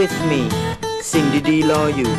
with me สิ่งดีๆรออยู่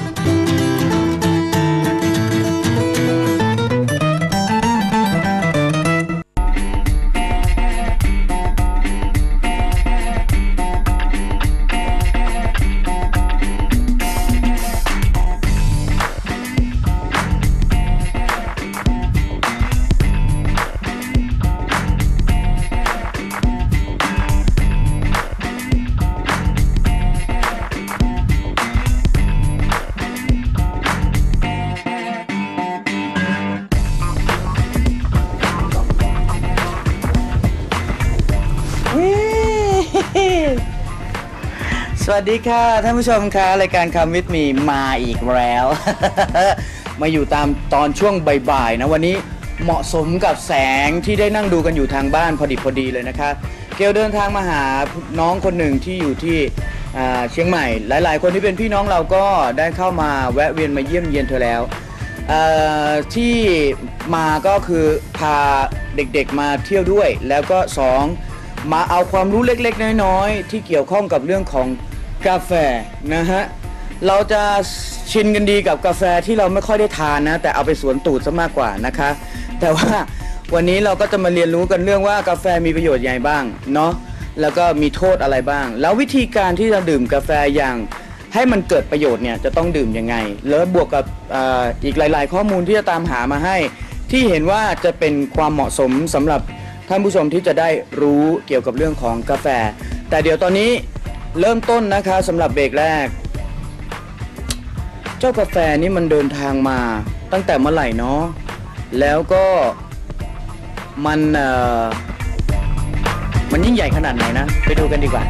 สวัสดีค่ะท่านผู้ชมค่ะรายการคำวิทย์มีมาอีกแล้ว มาอยู่ตามตอนช่วงบ่ายๆนะวันนี้เหมาะสมกับแสงที่ได้นั่งดูกันอยู่ทางบ้านพอดีเลยนะคะเกลเดินทางมาหาน้องคนหนึ่งที่อยู่ที่เชียงใหม่หลายๆคนที่เป็นพี่น้องเราก็ได้เข้ามาแวะเวียนมาเยี่ยมเยียนเธอแล้วที่มาก็คือพาเด็กๆมาเที่ยวด้วยแล้วก็2มาเอาความรู้เล็กๆน้อยๆที่เกี่ยวข้องกับเรื่องของกาแฟนะฮะเราจะชินกันดีกับกาแฟที่เราไม่ค่อยได้ทานนะแต่เอาไปสวนตูดซะมากกว่านะคะแต่ว่าวันนี้เราก็จะมาเรียนรู้กันเรื่องว่ากาแฟมีประโยชน์ยังไงบ้างเนาะแล้วก็มีโทษอะไรบ้างแล้ววิธีการที่จะดื่มกาแฟอย่างให้มันเกิดประโยชน์เนี่ยจะต้องดื่มยังไงแล้วบวกกับอีกหลายๆข้อมูลที่จะตามหามาให้ที่เห็นว่าจะเป็นความเหมาะสมสำหรับท่านผู้ชมที่จะได้รู้เกี่ยวกับเรื่องของกาแฟแต่เดี๋ยวตอนนี้เริ่มต้นนะคะสำหรับเบรกแรกเจ้ากาแฟนี่มันเดินทางมาตั้งแต่เมื่อไหร่เนาะแล้วก็มันยิ่งใหญ่ขนาดไหนนะไปดูกันดีกว่า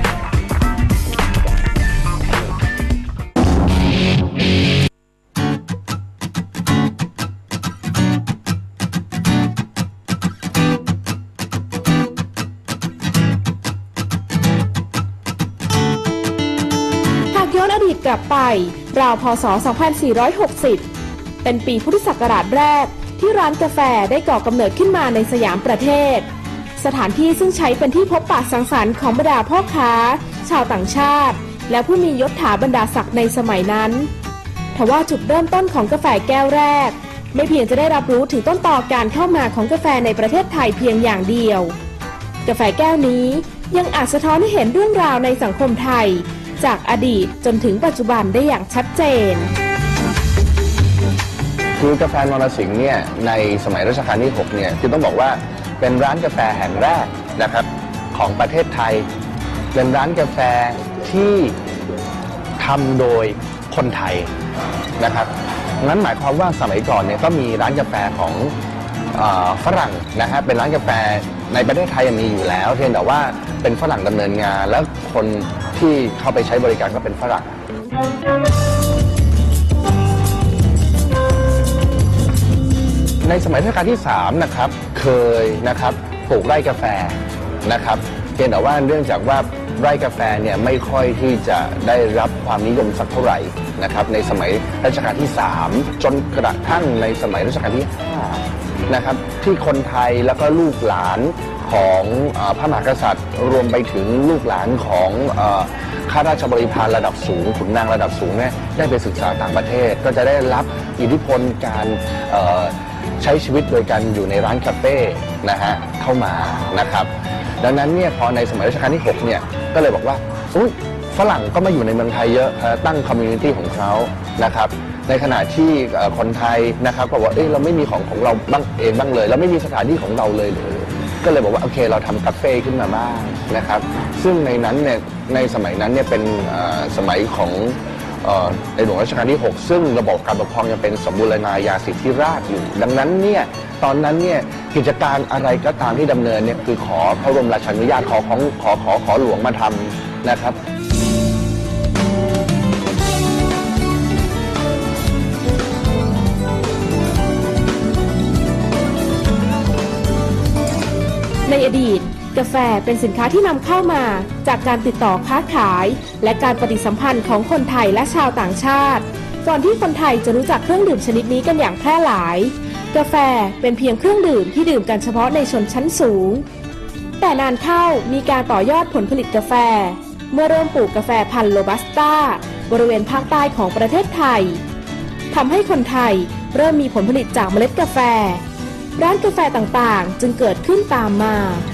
อดีตกลับไปราวพ.ศ. 2460เป็นปีพุทธศักราชแรกที่ร้านกาแฟได้ก่อกำเนิดขึ้นมาในสยามประเทศสถานที่ซึ่งใช้เป็นที่พบปะสังสรรค์ของบรรดาพ่อค้าชาวต่างชาติและผู้มียศถาบรรดาศักดิ์ในสมัยนั้นทว่าจุดเริ่มต้นของกาแฟแก้วแรกไม่เพียงจะได้รับรู้ถึงต้นตอการเข้ามาของกาแฟในประเทศไทยเพียงอย่างเดียวกาแฟแก้วนี้ยังอาจสะท้อนให้เห็นเรื่องราวในสังคมไทยจากอดีตจนถึงปัจจุบันได้อย่างชัดเจนคือกาแฟนรสิงห์เนี่ยในสมัยรัชกาลที่6เนี่ยคือต้องบอกว่าเป็นร้านกาแฟแห่งแรกนะครับของประเทศไทยเป็นร้านกาแฟที่ทำโดยคนไทยนะครับงั้นหมายความว่าสมัยก่อนเนี่ยก็มีร้านกาแฟของฝรั่งนะฮะเป็นร้านกาแฟในประเทศไทยมีอยู่แล้วเพียงแต่ว่าเป็นฝรั่งดำเนินงานแล้วคนที่เข้าไปใช้บริการก็เป็นฝรั่งในสมัยรัชกาลที่3นะครับเคยนะครับปลูกไร่กาแฟนะครับเพียงแต่ว่าเนื่องจากว่าไร่กาแฟเนี่ยไม่ค่อยที่จะได้รับความนิยมสักเท่าไหร่นะครับในสมัยรัชกาลที่3จนกระทั่งในสมัยรัชกาลที่5นะครับที่คนไทยแล้วก็ลูกหลานของพระมหากษัตริย์รวมไปถึงลูกหลานของข้าราชบริพารระดับสูงขุนนางระดับสูงเนี่ยได้ไปศึกษาต่างประเทศก็จะได้รับอิทธิพลการใช้ชีวิตโดยการอยู่ในร้านคาเฟ่นะฮะเข้ามานะครับดังนั้นเนี่ยพอในสมัยรัชกาลที่6เนี่ยก็เลยบอกว่าฝรั่งก็มาอยู่ในเมืองไทยเยอะตั้งคอมมูนิตี้ของเขานะครับในขณะที่คนไทยนะครับก็บอกว่าเราไม่มีของเราบ้างเองบ้างเลยเราไม่มีสถานที่ของเราเลยก็เลยบอกว่าโอเคเราทำคาเฟ่ขึ้นมาบ้างนะครับซึ่งในนั้นเนี่ยในสมัยนั้นเนี่ยเป็นสมัยของในหลวงรัชกาลที่6ซึ่งระบบการปกครองยังเป็นสมบูรณาญาสิทธิราชย์อยู่ดังนั้นเนี่ยตอนนั้นเนี่ยกิจการอะไรก็ตามที่ดำเนินเนี่ยคือขอพระบรมราชานุญาตขอหลวงมาทำนะครับในอดีตกาแฟเป็นสินค้าที่นำเข้ามาจากการติดต่อค้าขายและการปฏิสัมพันธ์ของคนไทยและชาวต่างชาติก่อนที่คนไทยจะรู้จักเครื่องดื่มชนิดนี้กันอย่างแพร่หลายกาแฟเป็นเพียงเครื่องดื่มที่ดื่มกันเฉพาะในชนชั้นสูงแต่นานเข้ามีการต่อยอดผลผลิตกาแฟเมื่อเริ่มปลูกกาแฟพันธุ์โรบัสต้าบริเวณภาคใต้ของประเทศไทยทำให้คนไทยเริ่มมีผลผลิตจากเมล็ดกาแฟร้านกาแฟต่างๆจึงเกิดขึ้นตามมา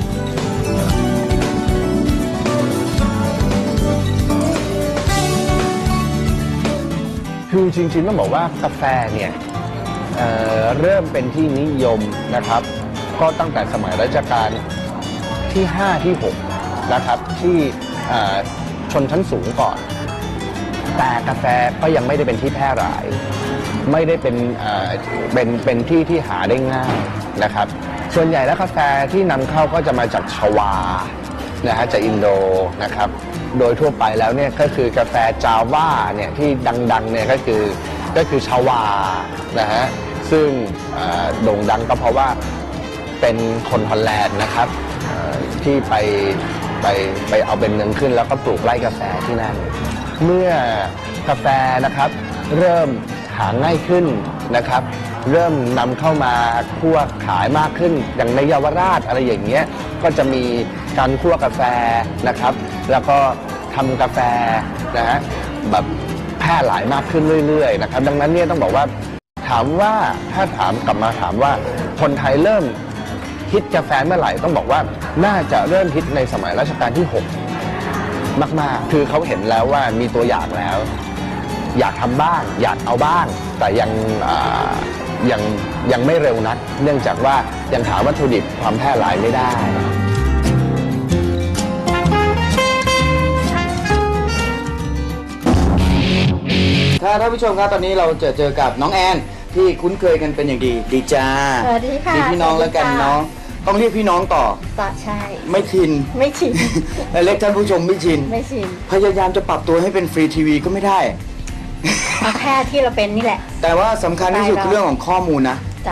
คือจริงๆต้องบอกว่ากาแฟเนี่ยเริ่มเป็นที่นิยมนะครับก็ตั้งแต่สมัยรัชกาลที่ 5 ที่ 6 นะครับที่ชนชั้นสูงก่อน แต่กาแฟก็ยังไม่ได้เป็นที่แพร่หลายไม่ได้เป็นที่ที่หาได้ง่ายนะครับส่วนใหญ่แล้วกาแฟที่นำเข้าก็จะมาจากชวานะฮะจากอินโดนะครับโดยทั่วไปแล้วเนี่ยก็คือกาแฟจาว่าเนี่ยที่ดังๆเนี่ยก็คือชวานะฮะซึ่งโด่งดังก็เพราะว่าเป็นคนฮอลแลนด์นะครับที่ไปเอาเป็นเมืองขึ้นแล้วก็ปลูกไร่กาแฟที่นั่นเมื่อกาแฟนะครับเริ่มหาง่ายขึ้นนะครับเริ่มนำเข้ามาคั่วขายมากขึ้นอย่างในเยาวราชอะไรอย่างเงี้ยก็จะมีการคั่วกาแฟนะครับแล้วก็ทำกาแฟนะฮะแบบแพร่หลายมากขึ้นเรื่อยๆนะครับดังนั้นเนี่ยต้องบอกว่าถามว่าถ้ากลับมาถามว่าคนไทยเริ่มฮิตกาแฟเมื่อไหร่ต้องบอกว่าน่าจะเริ่มฮิตในสมัยรัชกาลที่ 6 มากๆคือเขาเห็นแล้วว่ามีตัวอย่างแล้วอยากทำบ้างอยากเอาบ้างแต่ยังไม่เร็วนักเนื่องจากว่ายังหาวัตถุดิบความแพร่หลายไม่ได้ถ้าท่านผู้ชมครับตอนนี้เราเจอกับน้องแอนที่คุ้นเคยกันเป็นอย่างดีดีจ้าสวัสดีค่ะมีพี่น้องแล้วกันน้องต้องเรียกพี่น้องต่อใช่ไม่ชินไม่ชินเล็กท่านผู้ชมไม่ชินไม่ชินพยายามจะปรับตัวให้เป็นฟรีทีวีก็ไม่ได้เอาแค่ที่เราเป็นนี่แหละแต่ว่าสำคัญที่สุดคือเรื่องของข้อมูลนะจ้ะ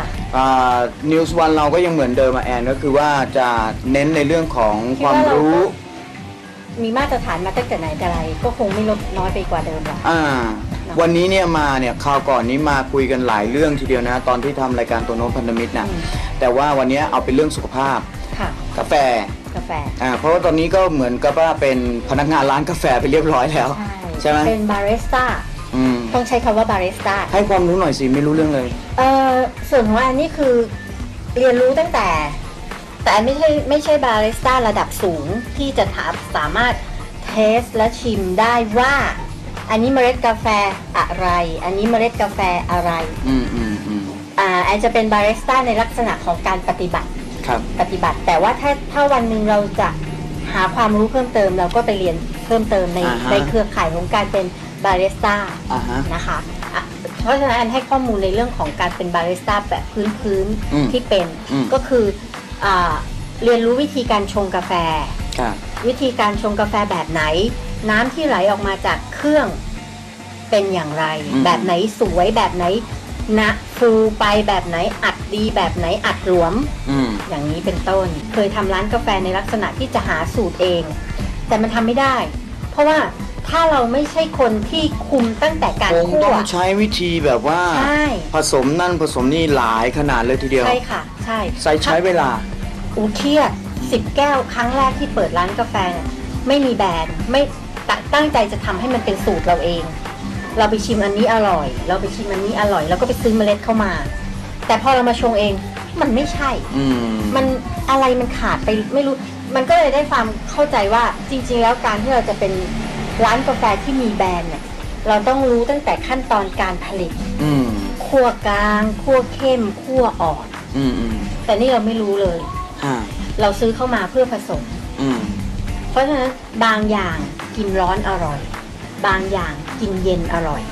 News One เราก็ยังเหมือนเดิมแอนก็คือว่าจะเน้นในเรื่องของความรู้มีมาตรฐานมาตั้งแต่ไหนแต่ไรก็คงไม่ลดน้อยไปกว่าเดิมหรอกวันนี้เนี่ยมาเนี่ยคราวก่อนนี้มาคุยกันหลายเรื่องทีเดียวนะตอนที่ทำรายการตัวโน้ตพันธมิตรนะแต่ว่าวันนี้เอาเป็นเรื่องสุขภาพค่ะกาแฟ เพราะว่าตอนนี้ก็เหมือนกับว่าเป็นพนักงานร้านกาแฟไปเรียบร้อยแล้วใช่ไหมเป็นบาริสต้าต้องใช้คำว่าบาริสต้าให้ความรู้หน่อยสิไม่รู้เรื่องเลยส่วนของอันนี้คือเรียนรู้ตั้งแต่ไม่ใช่บาริสต้าระดับสูงที่จะสามารถเทสและชิมได้ว่าอันนี้เมล็ดกาแฟอะไรอันนี้เมล็ดกาแฟอะไรแอนจะเป็นบาริสต้าในลักษณะของการปฏิบัติแต่ว่าถ้าวันหนึ่งเราจะหาความรู้เพิ่มเติมเราก็ไปเรียนเพิ่มเติมในเครือข่ายของการเป็นบาริสต้านะคะเพราะฉะนั้นแอนให้ข้อมูลในเรื่องของการเป็นบาริสต้าแบบพื้นที่เป็นก็คือเรียนรู้วิธีการชงกาแฟวิธีการชงกาแฟแบบไหนน้ำที่ไหลออกมาจากเครื่องเป็นอย่างไรแบบไหนสวยแบบไหนนะฟูไปแบบไหนอัดดีแบบไหนอัดหลวมอย่างนี้เป็นต้นเคยทำร้านกาแฟในลักษณะที่จะหาสูตรเองแต่มันทำไม่ได้เพราะว่าถ้าเราไม่ใช่คนที่คุมตั้งแต่การคั่วต้องใช้วิธีแบบว่าผสมนั่นผสมนี่หลายขนาดเลยทีเดียวใช่ค่ะใช่ใช้เวลาเครียด10 แก้วครั้งแรกที่เปิดร้านกาแฟไม่มีแบรนด์ไม่ตั้งใจจะทำให้มันเป็นสูตรเราเองเราไปชิมอันนี้อร่อยเราไปชิมอันนี้อร่อยแล้วก็ไปซื้อเมล็ดเข้ามาแต่พอเรามาชงเองมันไม่ใช่มันอะไรมันขาดไปไม่รู้มันก็เลยได้ความเข้าใจว่าจริงๆแล้วการที่เราจะเป็นร้านกาแฟที่มีแบรนด์เนี่ยเราต้องรู้ตั้งแต่ขั้นตอนการผลิตคั่วกลางคั่วเข้มคั่วอ่อนแต่นี่เราไม่รู้เลยเราซื้อเข้ามาเพื่อผสมเพราะฉะนั้นบางอย่างกินร้อนอร่อยบางอย่างกินเย็นอร่อย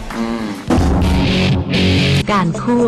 การคั่ว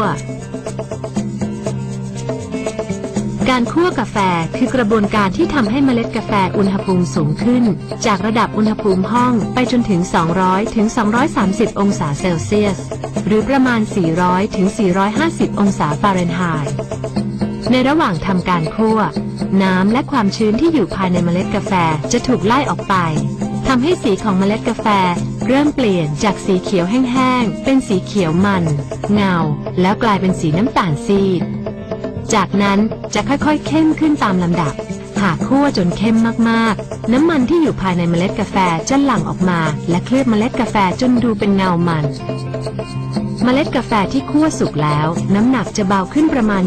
กาแฟคือกระบวนการที่ทำให้เมล็ดกาแฟอุณหภูมิสูงขึ้นจากระดับอุณหภูมิห้องไปจนถึง200 ถึง 230 องศาเซลเซียสหรือประมาณ400 ถึง 450 องศาฟาเรนไฮต์ในระหว่างทำการคั่วน้ำและความชื้นที่อยู่ภายในเมล็ดกาแฟจะถูกไล่ออกไปทำให้สีของเมล็ดกาแฟเริ่มเปลี่ยนจากสีเขียวแห้งๆเป็นสีเขียวมันเงาแล้วกลายเป็นสีน้ำตาลซีดจากนั้นจะค่อยๆเข้มขึ้นตามลำดับหากคั่วจนเข้มมากๆน้ำมันที่อยู่ภายในเมล็ดกาแฟจะหลั่งออกมาและเคลือบเมล็ดกาแฟจนดูเป็นเงามันเมล็ดกาแฟที่คั่วสุกแล้วน้ำหนักจะเบาขึ้นประมาณ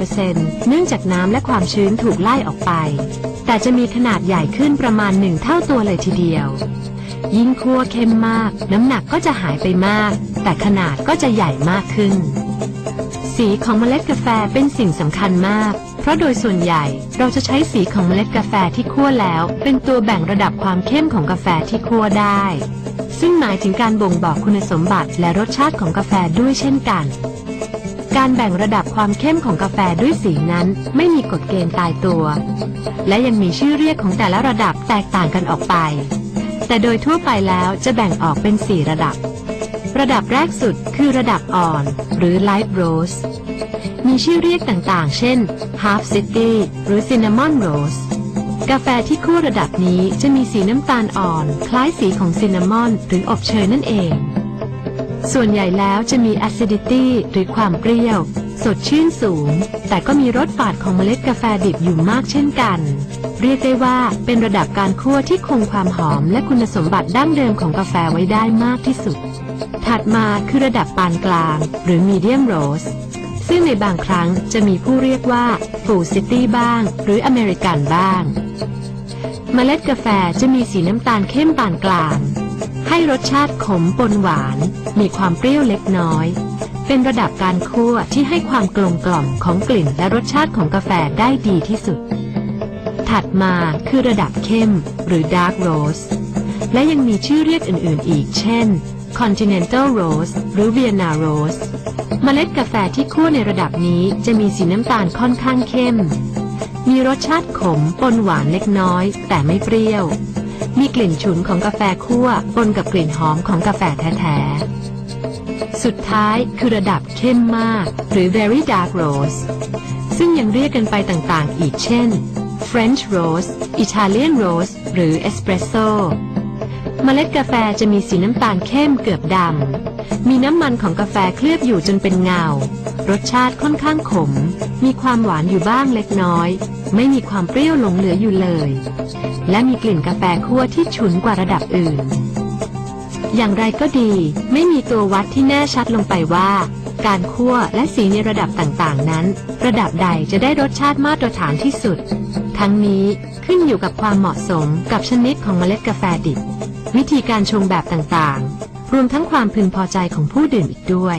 20% เนื่องจากน้ำและความชื้นถูกไล่ออกไปแต่จะมีขนาดใหญ่ขึ้นประมาณ1 เท่าตัวเลยทีเดียวยิ่งคั่วเข้มมากน้ำหนักก็จะหายไปมากแต่ขนาดก็จะใหญ่มากขึ้นสีของเมล็ดกาแฟเป็นสิ่งสำคัญมากเพราะโดยส่วนใหญ่เราจะใช้สีของเมล็ดกาแฟที่คั่วแล้วเป็นตัวแบ่งระดับความเข้มของกาแฟที่คั่วได้ซึ่งหมายถึงการบ่งบอกคุณสมบัติและรสชาติของกาแฟด้วยเช่นกันการแบ่งระดับความเข้มของกาแฟด้วยสีนั้นไม่มีกฎเกณฑ์ตายตัวและยังมีชื่อเรียกของแต่ละระดับแตกต่างกันออกไปแต่โดยทั่วไปแล้วจะแบ่งออกเป็น4ระดับระดับแรกสุดคือระดับอ่อนหรือ Light Roast มีชื่อเรียกต่างๆเช่น Half City หรือ Cinnamon Roast กาแฟที่คั่วระดับนี้จะมีสีน้ำตาลอ่อนคล้ายสีของซินนามอนหรืออบเชยนั่นเองส่วนใหญ่แล้วจะมี acidity หรือความเปรี้ยวสดชื่นสูงแต่ก็มีรสฝาดของเมล็ดกาแฟดิบอยู่มากเช่นกันเรียกได้ว่าเป็นระดับการคั่วที่คงความหอมและคุณสมบัติดั้งเดิมของกาแฟไว้ได้มากที่สุดถัดมาคือระดับปานกลางหรือ medium roast ซึ่งในบางครั้งจะมีผู้เรียกว่า full city บ้างหรืออเมริกันบ้างเมล็ดกาแฟจะมีสีน้ำตาลเข้มปานกลางให้รสชาติขมปนหวานมีความเปรี้ยวเล็กน้อยเป็นระดับการคั่วที่ให้ความกลมกล่อมของกลิ่นและรสชาติของกาแฟได้ดีที่สุดถัดมาคือระดับเข้มหรือ dark roast และยังมีชื่อเรียกอื่นๆอีกเช่น continental roast หรือ vienna roast เมล็ดกาแฟที่คั่วในระดับนี้จะมีสีน้ำตาลค่อนข้างเข้มมีรสชาติขมปนหวานเล็กน้อยแต่ไม่เปรี้ยวมีกลิ่นฉุนของกาแฟคั่วปนกับกลิ่นหอมของกาแฟแท้ๆสุดท้ายคือระดับเข้มมากหรือ very dark roast ซึ่งยังเรียกกันไปต่างๆอีกเช่น French roast Italian roast หรือ espresso เมล็ดกาแฟจะมีสีน้ำตาลเข้มเกือบดำมีน้ำมันของกาแฟเคลือบอยู่จนเป็นเงารสชาติค่อนข้างขมมีความหวานอยู่บ้างเล็กน้อยไม่มีความเปรี้ยวหลงเหลืออยู่เลยและมีกลิ่นกาแฟคั่วที่ฉุนกว่าระดับอื่นอย่างไรก็ดีไม่มีตัววัดที่แน่ชัดลงไปว่าการคั่วและสีในระดับต่างๆนั้นระดับใดจะได้รสชาติมาตรฐานที่สุดทั้งนี้ขึ้นอยู่กับความเหมาะสมกับชนิดของเมล็ดกาแฟดิบวิธีการชงแบบต่างๆรวมทั้งความพึงพอใจของผู้ดื่มอีกด้วย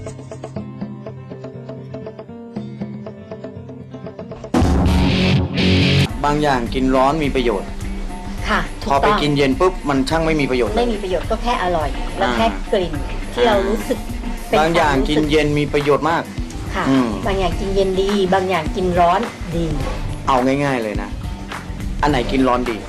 บางอย่างกินร้อนมีประโยชน์ค่ะพอไปกินเย็นปุ๊บมันช่างไม่มีประโยชน์ไม่มีประโยชน์ก็แค่อร่อยและแค่กลิ่นที่เรารู้สึกบางอย่างกินเย็นมีประโยชน์มากค่ะบางอย่างกินเย็นดีบางอย่างกินร้อนดีเอาง่ายๆเลยนะอันไหนกินร้อนดี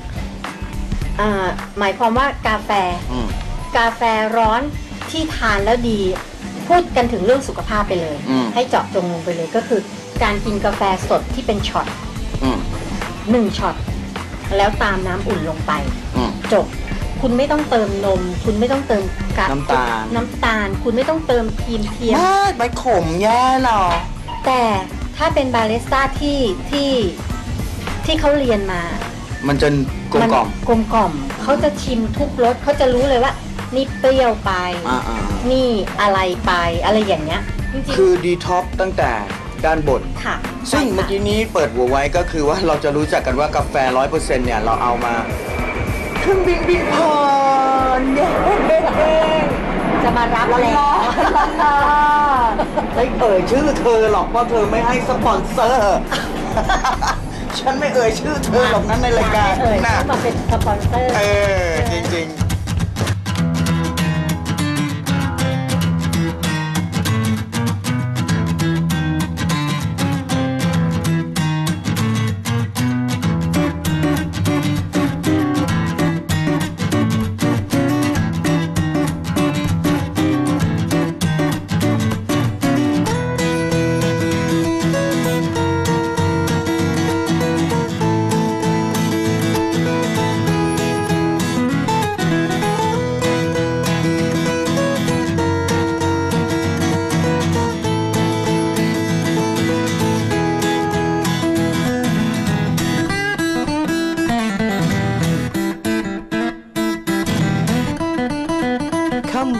หมายความว่ากาแฟร้อนที่ทานแล้วดีพูดกันถึงเรื่องสุขภาพไปเลยให้เจาะจงลงไปเลยก็คือการกินกาแฟสดที่เป็นช็อต1 ช็อตแล้วตามน้ำอุ่นลงไปจบคุณไม่ต้องเติมนมคุณไม่ต้องเติมน้ำตาลคุณไม่ต้องเติมครีมเทียมไม่ขมแย่หรอแต่ถ้าเป็นบาริสต้าที่เขาเรียนมามันจะกลมกล่อมเขาจะชิมทุกรสเขาจะรู้เลยว่านี่เปรี้ยวไปนี่อะไรไปอะไรอย่างเงี้ยจริงๆคือดีท็อกตั้งแต่ด้านบนค่ะซึ่งเมื่อกี้นี้เปิดหัวไว้ก็คือว่าเราจะรู้จักกันว่ากาแฟ 100% เนี่ยเราเอามาเครื่องบินบินผ่านจะมารับแล้วไม่เอ่ยชื่อเธอหรอกเพราะเธอไม่ให้สปอนเซอร์ฉันไม่เอ่ยชื่อเธอหรอกนั้นในรายการนะมาเป็นสปอนเซอร์จริงๆ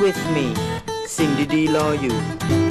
with me สิ่งดีๆรออยู่